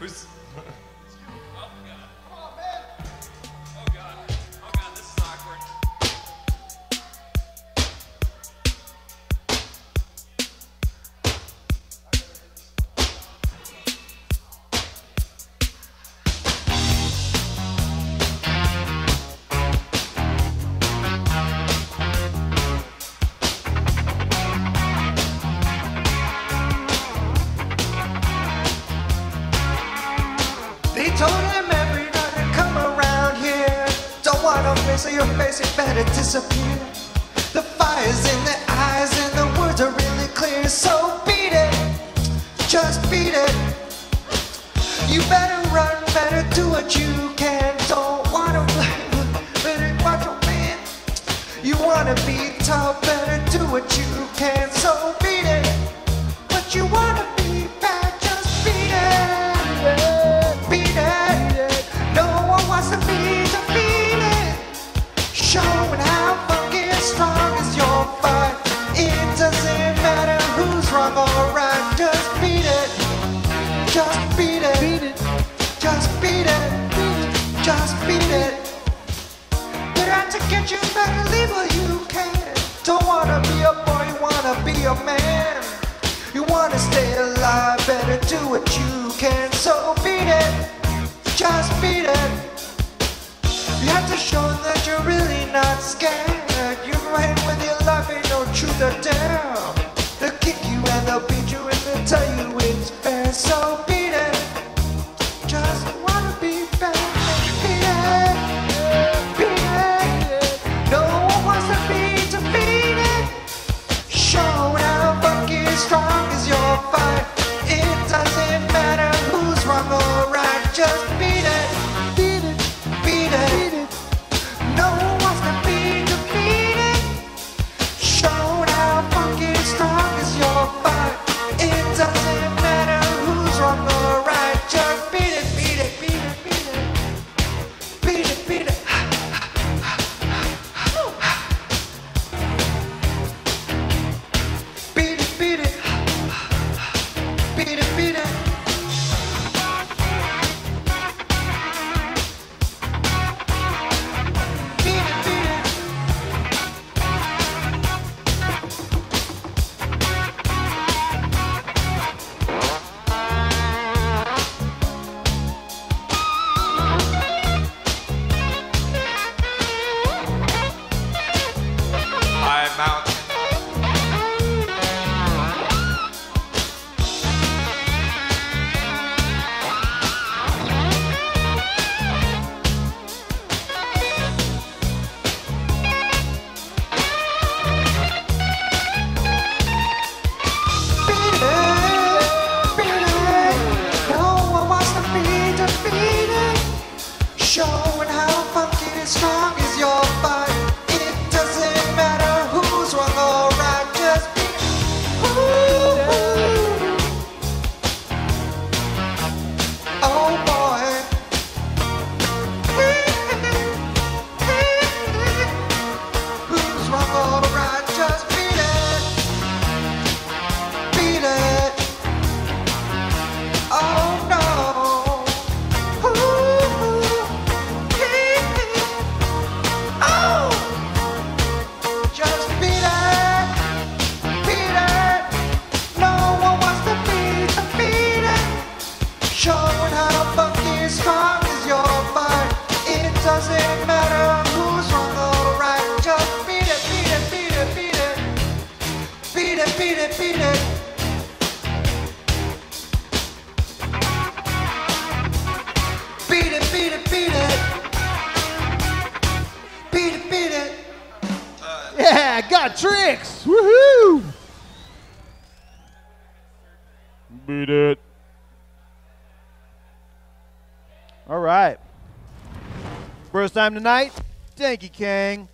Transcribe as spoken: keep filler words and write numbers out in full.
Who's? They told him every night to come around here. Don't wanna face your face, it better disappear. The fire's in the eyes and the words are really clear. So beat it, just beat it. You better run, better do what you can. Don't wanna better watch your man. You wanna be tough, better do what you can. So beat it, but you wanna be bad, just beat it. Beat it, no one wants to be defeated. Showing how fucking strong is your fight. It doesn't matter who's wrong or right. Just beat it, just beat it, beat it. Just beat it, just beat it. They're out to get you, better leave what you can. Don't wanna be a boy, you wanna be a man. You wanna stay alive, better do what you can. So beat it, just beat it. You have to show them that you're really not scared. You're right with your life, ain't no truth or dare. They'll kick you and they'll beat you and they'll tell you it's fair. So beat it, just wanna be bad. Beat it, beat it. No one wants to be defeated. Showing how fucking strong is your fight. It doesn't matter who's wrong or right. Just beat it, beat it, beat it, beat it. No one wants to be defeated. Showing how fucking strong is your fight. It doesn't matter who's wrong or right. Just beat it, beat it, beat it, beat it, beat it, beat it. Beat it, beat it, beat it, beat it. High mountain. Showing how fucking strong is your fight. It doesn't matter who's wrong or right. Just be. Ooh, ooh. Oh boy. Who's wrong or right? Just beat it. Beat it. Oh no. Just beat it, beat it. No one wants to be defeated. Showing how fucking strong is your fight. It doesn't matter who's wrong or right. Just beat it, beat it, beat it, beat it. Beat it, beat it, beat it. Beat it, beat it, beat it. Beat it, beat it. Yeah, got tricks. Woohoo! Beat it. All right. First time tonight, thank you, Kang.